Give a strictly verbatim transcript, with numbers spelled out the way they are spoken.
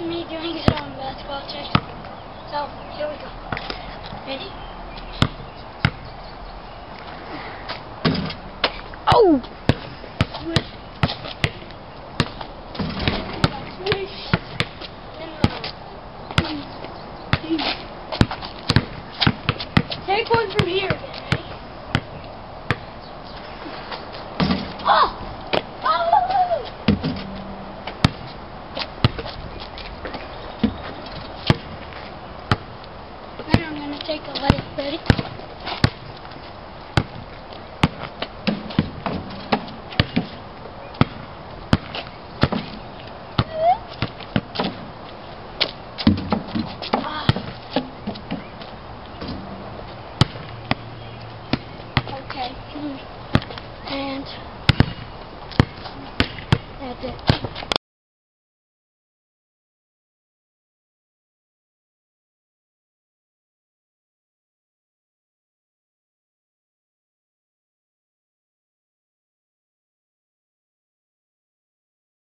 me doing some basketball tricks. So, here we go. Ready? Oh! Swish. Swish. Take one from here again, ready? Oh! Then I'm going to take a light, ready? Ah. Okay. And that's it.